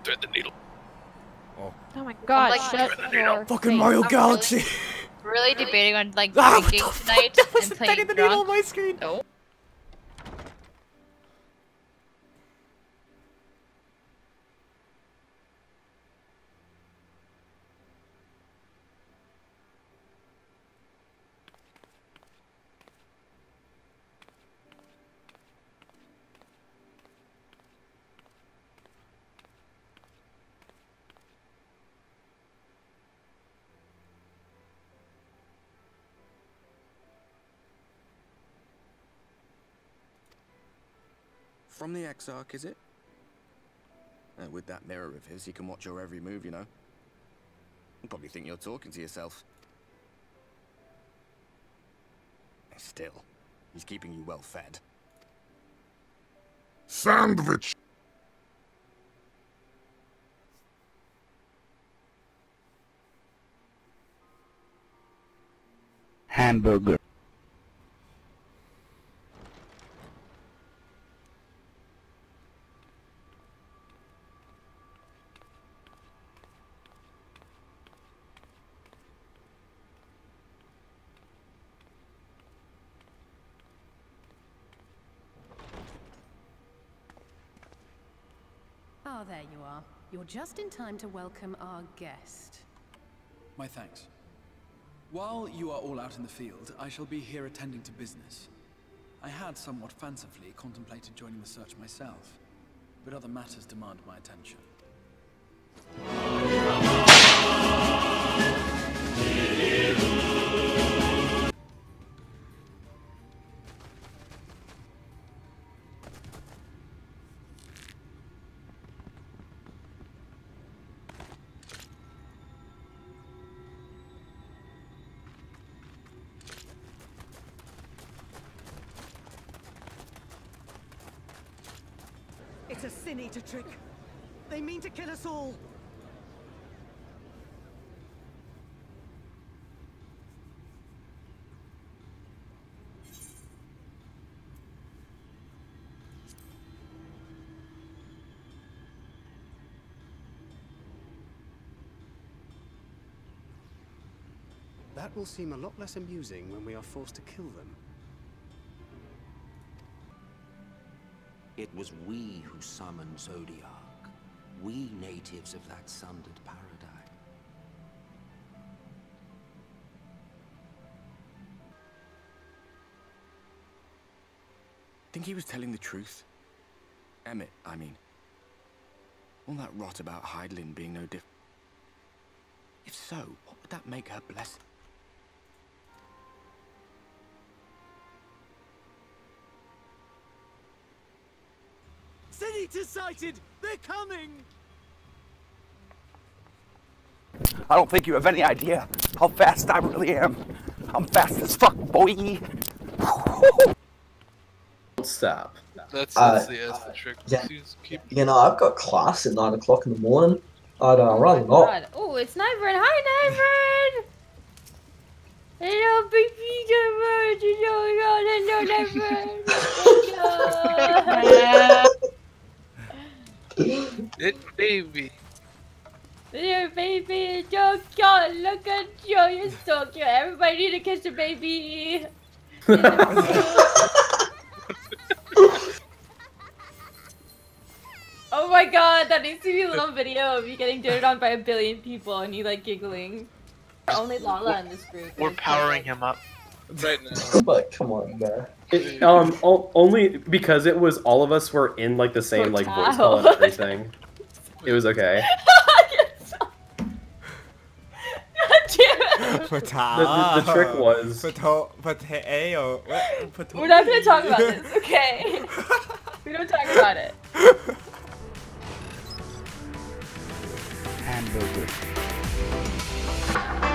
Thread the needle. Oh my god, like, shut your fucking face. Mario Galaxy! Really debating on like Ah, drinking what the tonight fuck? and That playing was the needle on drunk. my screen! No. From the Exarch, is it? With that mirror of his, he can watch your every move, you know. He'll probably think you're talking to yourself. Still, he's keeping you well fed. Sandwich! Hamburger. Ah, there you are. You're just in time to welcome our guest. My thanks. While you are all out in the field, I shall be here attending to business. I had somewhat fancifully contemplated joining the search myself, but other matters demand my attention. It's a Sin Eater trick. They mean to kill us all. That will seem a lot less amusing when we are forced to kill them. It was we who summoned Zodiac. We natives of that sundered paradigm. Think he was telling the truth? Emmett, I mean. All that rot about Hydaelyn being no different. If so, what would that make her blessing? Sin Eater sighted! They're coming! I don't think you have any idea how fast I really am. I'm fast as fuck, boy. Stop. That's the trick. Yeah. Keep... You know, I've got class at 9 o'clock in the morning. I'd rather not. Oh, it's Nightbird. Hi, Nightbird! Hello, baby Nightbird! It's baby. Your baby is so cute. Look at you. You're so cute. Everybody need to kiss your baby. Oh my god, that needs to be a little video of you getting doted on by a billion people and you like giggling. Only Lala in this group. We're powering him up. Right now. But come on, man. Only because it was all of us were in like the same like voice call and everything. It was okay. The trick was. We're not gonna talk about this, okay? We don't talk about it. Hamburger.